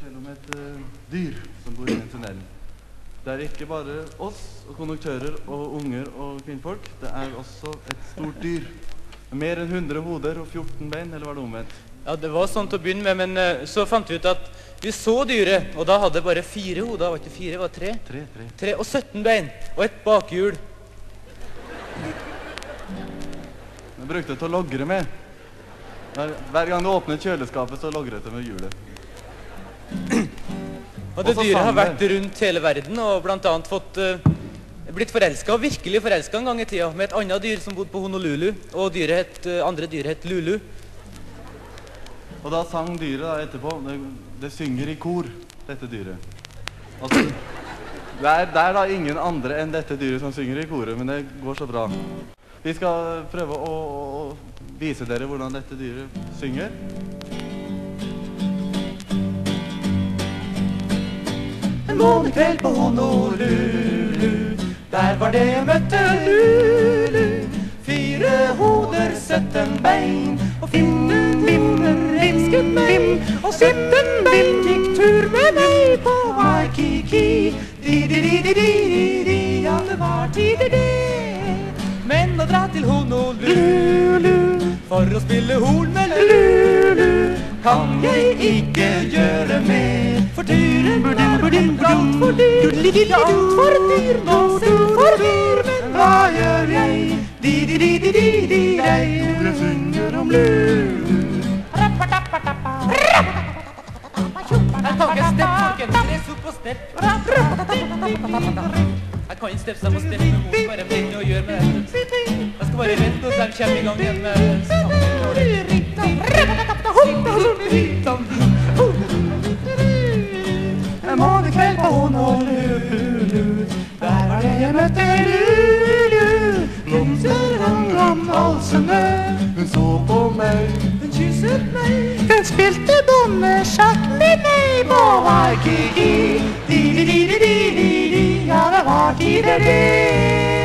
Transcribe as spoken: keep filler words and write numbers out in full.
fortelle om et uh, dyr som bor i en tunnel. Det er ikke bare oss og konduktører og unger og kvinnfolk. Det er også et stort dyr. Mer enn hundre hoder og fjorten bein, eller var det omvendt? Ja, det var sånn til å begynne med, men uh, så fant vi ut at vi så dyret, og da hadde det bare fire hoder, var ikke fire, var det tre? Tre, tre. Tre og sytten bein, og et bakhjul. Jeg brukte det til å logre med. Hver, hver gang du åpner kjøleskapet, så logrer det med hjulet. Og det dyret har vært rundt hele verden, og blant annet fått, uh, blitt forelsket, og virkelig forelsket en gang i tida, med et annet dyr som bodde på Honolulu, og dyret het, uh, andre dyret het Lulu. Og da sang dyret da etterpå, det, det synger i kor, dette dyret. Altså, det, er, det er da ingen andre enn dette dyret som synger i koret, men det går så bra. Vi skal prøve å, å vise dere hvordan dette dyret synger. En månekveld på Honolulu, der var det jeg møtte Lulu. Fire hoder, sytten bein, og fjorten vinder elsket meg. Og sytten bein gikk tur med meg på Waikiki. Di-di-di-di-di-di, ja det var tider det. Men å dra til Honolulu for å spille horn med Lulu kan jeg ikke gjøre mer. For turen er alt for dyr, ja alt for dyr, nå selv for dyr. Men hva gjør jeg? Di-di-di-di-di-di-dei, jeg synger om Lulu. Her tar jeg stepp, folkens, dress opp og stepp. Jeg kan ikke steppe seg på stepp med mor, bare vet noe å gjøre med det. Jeg skal bare vente og de kommer i gang igjen med sangen. En månekveld på Honolulu, der var det jeg møtte Lulu. Blomster hang om halsene, hun så på meg, hun kysset meg. Hun spilte bommesjakk med meg på Waikiki. Di-di-di-di-di-di, ja det var tider det.